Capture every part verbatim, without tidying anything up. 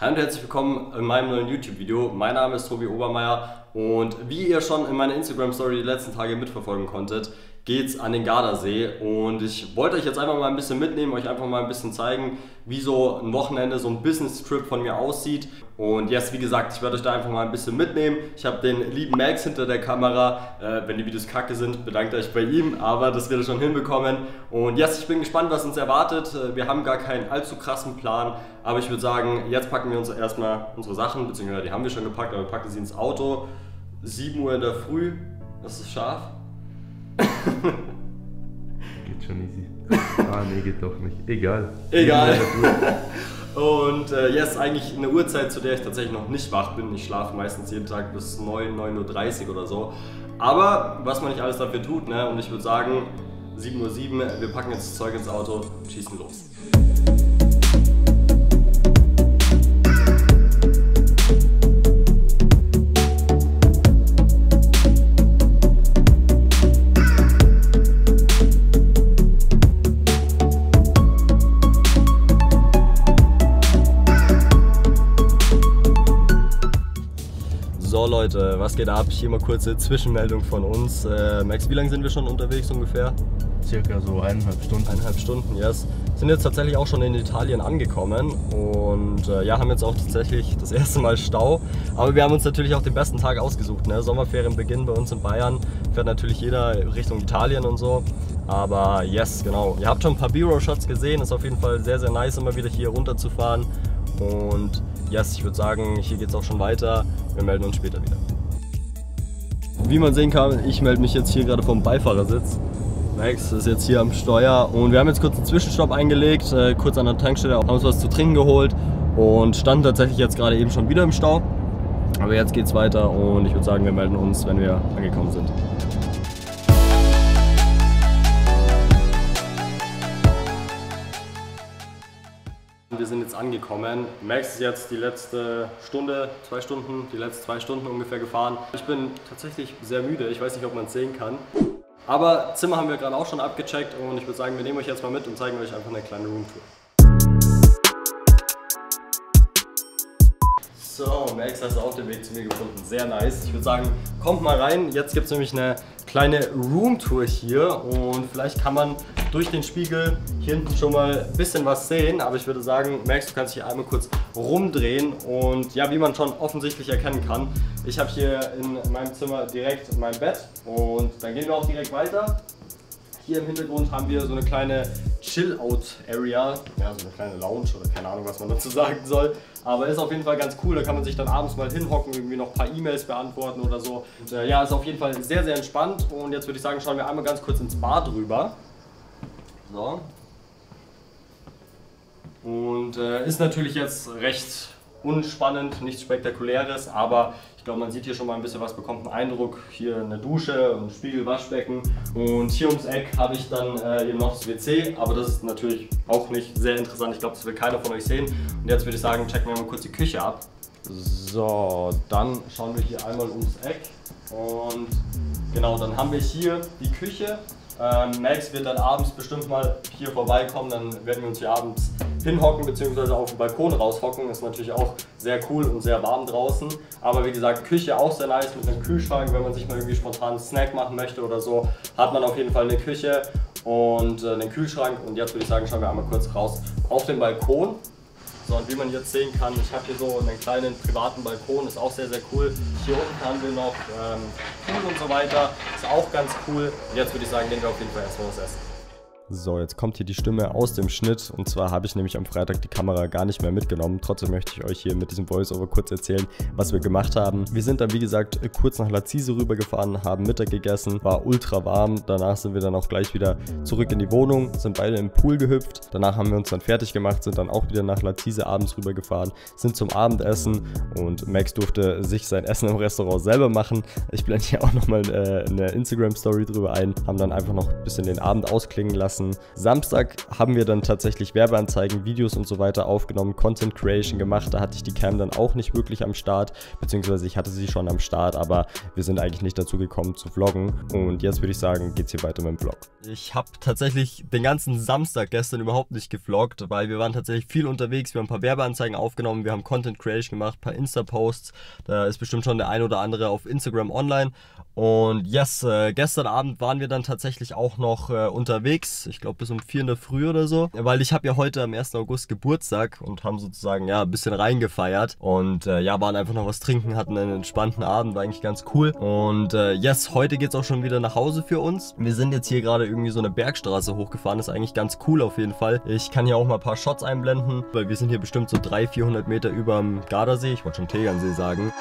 Hallo und herzlich willkommen in meinem neuen YouTube-Video. Mein Name ist Tobi Obermeier und wie ihr schon in meiner Instagram-Story die letzten Tage mitverfolgen konntet, geht's an den Gardasee und ich wollte euch jetzt einfach mal ein bisschen mitnehmen, euch einfach mal ein bisschen zeigen, wie so ein Wochenende, so ein Business-Trip von mir aussieht. Und jetzt, wie gesagt, ich werde euch da einfach mal ein bisschen mitnehmen. Ich habe den lieben Max hinter der Kamera. Äh, wenn die Videos kacke sind, bedankt euch bei ihm, aber das wird er schon hinbekommen. Und jetzt, ich bin gespannt, was uns erwartet. Wir haben gar keinen allzu krassen Plan, aber ich würde sagen, jetzt packen wir uns erstmal unsere Sachen, beziehungsweise die haben wir schon gepackt, aber wir packen sie ins Auto. sieben Uhr in der Früh, das ist scharf. Geht schon easy. Ah, nee, geht doch nicht. Egal. Egal. Und äh, jetzt eigentlich eine Uhrzeit, zu der ich tatsächlich noch nicht wach bin. Ich schlafe meistens jeden Tag bis neun, neun Uhr dreißig oder so. Aber was man nicht alles dafür tut, ne? Und ich würde sagen, sieben Uhr sieben, wir packen jetzt das Zeug ins Auto und schießen los. So Leute, was geht ab? Hier mal kurze Zwischenmeldung von uns. Äh, Max, wie lange sind wir schon unterwegs ungefähr? Circa so eineinhalb Stunden. Eineinhalb Stunden, yes. Sind jetzt tatsächlich auch schon in Italien angekommen und äh, ja, haben jetzt auch tatsächlich das erste Mal Stau. Aber wir haben uns natürlich auch den besten Tag ausgesucht. Ne? Sommerferien beginnen bei uns in Bayern. Fährt natürlich jeder Richtung Italien und so. Aber yes, genau. Ihr habt schon ein paar B-Roll-Shots gesehen. Ist auf jeden Fall sehr, sehr nice, immer wieder hier runterzufahren. Und yes, ich würde sagen, hier geht es auch schon weiter. Wir melden uns später wieder. Wie man sehen kann, ich melde mich jetzt hier gerade vom Beifahrersitz. Max ist jetzt hier am Steuer und wir haben jetzt kurz einen Zwischenstopp eingelegt, äh, kurz an der Tankstelle, haben uns was zu trinken geholt und standen tatsächlich jetzt gerade eben schon wieder im Stau. Aber jetzt geht's weiter und ich würde sagen, wir melden uns, wenn wir angekommen sind. Wir sind jetzt angekommen. Max ist jetzt die letzte Stunde, zwei Stunden, die letzten zwei Stunden ungefähr gefahren. Ich bin tatsächlich sehr müde, ich weiß nicht, ob man es sehen kann. Aber Zimmer haben wir gerade auch schon abgecheckt und ich würde sagen, wir nehmen euch jetzt mal mit und zeigen euch einfach eine kleine Roomtour. So, Max, hast du auch den Weg zu mir gefunden. Sehr nice. Ich würde sagen, kommt mal rein. Jetzt gibt es nämlich eine kleine Roomtour hier und vielleicht kann man durch den Spiegel hier hinten schon mal ein bisschen was sehen. Aber ich würde sagen, Max, du kannst dich einmal kurz rumdrehen und ja, wie man schon offensichtlich erkennen kann, ich habe hier in meinem Zimmer direkt mein Bett und dann gehen wir auch direkt weiter. Hier im Hintergrund haben wir so eine kleine Chill-Out-Area, ja, so eine kleine Lounge oder keine Ahnung, was man dazu sagen soll. Aber ist auf jeden Fall ganz cool, da kann man sich dann abends mal hinhocken, irgendwie noch ein paar E-Mails beantworten oder so. Und, äh, ja, ist auf jeden Fall sehr, sehr entspannt und jetzt würde ich sagen, schauen wir einmal ganz kurz ins Bad rüber. So. Und äh, ist natürlich jetzt recht unspannend, nichts Spektakuläres, aber ich glaube, man sieht hier schon mal ein bisschen was, bekommt einen Eindruck. Hier eine Dusche, ein Spiegel, Waschbecken und hier ums Eck habe ich dann äh, eben noch das W C, aber das ist natürlich auch nicht sehr interessant. Ich glaube, das will keiner von euch sehen. Und jetzt würde ich sagen, checken wir mal kurz die Küche ab. So, dann schauen wir hier einmal ums Eck und genau, dann haben wir hier die Küche. Ähm, Max wird dann abends bestimmt mal hier vorbeikommen, dann werden wir uns hier abends hinhocken bzw. auf dem Balkon raushocken. Ist natürlich auch sehr cool und sehr warm draußen. Aber wie gesagt, Küche auch sehr nice mit einem Kühlschrank, wenn man sich mal irgendwie spontan einen Snack machen möchte oder so, hat man auf jeden Fall eine Küche und äh, einen Kühlschrank. Und jetzt würde ich sagen, schauen wir einmal kurz raus auf den Balkon. So, und wie man jetzt sehen kann, ich habe hier so einen kleinen privaten Balkon, ist auch sehr, sehr cool. Hier unten haben wir noch ähm, Pool und so weiter, ist auch ganz cool. Und jetzt würde ich sagen, nehmen wir auf jeden Fall erstmal was essen. So, jetzt kommt hier die Stimme aus dem Schnitt und zwar habe ich nämlich am Freitag die Kamera gar nicht mehr mitgenommen. Trotzdem möchte ich euch hier mit diesem Voice-Over kurz erzählen, was wir gemacht haben. Wir sind dann wie gesagt kurz nach Lazise rübergefahren, haben Mittag gegessen, war ultra warm. Danach sind wir dann auch gleich wieder zurück in die Wohnung, sind beide im Pool gehüpft. Danach haben wir uns dann fertig gemacht, sind dann auch wieder nach Lazise abends rübergefahren, sind zum Abendessen und Max durfte sich sein Essen im Restaurant selber machen. Ich blende hier auch nochmal äh, eine Instagram-Story drüber ein, haben dann einfach noch ein bisschen den Abend ausklingen lassen. vergessen. Samstag haben wir dann tatsächlich Werbeanzeigen, Videos und so weiter aufgenommen, Content Creation gemacht. Da hatte ich die Cam dann auch nicht wirklich am Start, beziehungsweise ich hatte sie schon am Start, aber wir sind eigentlich nicht dazu gekommen zu vloggen. Und jetzt würde ich sagen, geht's hier weiter mit dem Vlog. Ich habe tatsächlich den ganzen Samstag gestern überhaupt nicht gevloggt, weil wir waren tatsächlich viel unterwegs. Wir haben ein paar Werbeanzeigen aufgenommen, wir haben Content Creation gemacht, ein paar Insta-Posts. Da ist bestimmt schon der ein oder andere auf Instagram online. Und yes, äh, gestern Abend waren wir dann tatsächlich auch noch äh, unterwegs. Ich glaube bis um vier in der Früh oder so. Weil ich habe ja heute am ersten August Geburtstag und haben sozusagen ja ein bisschen reingefeiert. Und äh, ja, waren einfach noch was trinken, hatten einen entspannten Abend, war eigentlich ganz cool. Und äh, yes, heute geht es auch schon wieder nach Hause für uns. Wir sind jetzt hier gerade irgendwie so eine Bergstraße hochgefahren. Das ist eigentlich ganz cool auf jeden Fall. Ich kann hier auch mal ein paar Shots einblenden, weil wir sind hier bestimmt so dreihundert, vierhundert Meter über dem Gardasee. Ich wollte schon Tegernsee sagen.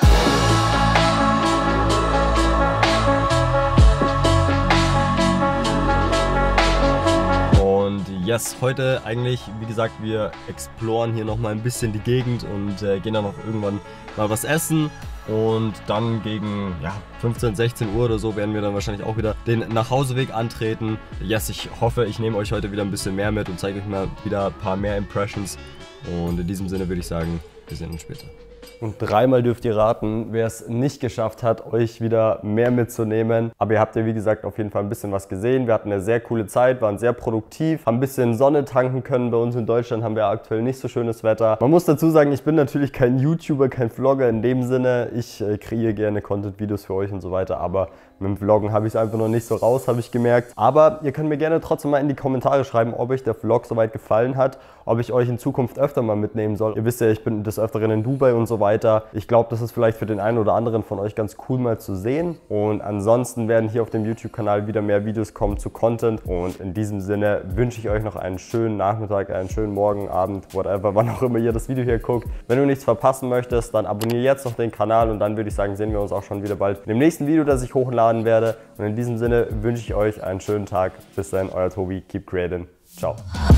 Yes, heute eigentlich, wie gesagt, wir exploren hier nochmal ein bisschen die Gegend und äh, gehen dann noch irgendwann mal was essen. Und dann gegen ja, fünfzehn, sechzehn Uhr oder so werden wir dann wahrscheinlich auch wieder den Nachhauseweg antreten. Yes, ich hoffe, ich nehme euch heute wieder ein bisschen mehr mit und zeige euch mal wieder ein paar mehr Impressions. Und in diesem Sinne würde ich sagen, wir sehen uns später. Und dreimal dürft ihr raten, wer es nicht geschafft hat, euch wieder mehr mitzunehmen. Aber ihr habt ja wie gesagt auf jeden Fall ein bisschen was gesehen. Wir hatten eine sehr coole Zeit, waren sehr produktiv, haben ein bisschen Sonne tanken können. Bei uns in Deutschland haben wir aktuell nicht so schönes Wetter. Man muss dazu sagen, ich bin natürlich kein YouTuber, kein Vlogger in dem Sinne. Ich äh, kreiere gerne Content-Videos für euch und so weiter, aber mit dem Vloggen habe ich es einfach noch nicht so raus, habe ich gemerkt. Aber ihr könnt mir gerne trotzdem mal in die Kommentare schreiben, ob euch der Vlog soweit gefallen hat, ob ich euch in Zukunft öfter mal mitnehmen soll. Ihr wisst ja, ich bin des Öfteren in Dubai und so weiter. Ich glaube, das ist vielleicht für den einen oder anderen von euch ganz cool mal zu sehen. Und ansonsten werden hier auf dem YouTube-Kanal wieder mehr Videos kommen zu Content. Und in diesem Sinne wünsche ich euch noch einen schönen Nachmittag, einen schönen Morgen, Abend, whatever, wann auch immer ihr das Video hier guckt. Wenn du nichts verpassen möchtest, dann abonniere jetzt noch den Kanal und dann würde ich sagen, sehen wir uns auch schon wieder bald in dem nächsten Video, das ich hochladen werde. Und in diesem Sinne wünsche ich euch einen schönen Tag. Bis dann, euer Tobi. Keep creating. Ciao.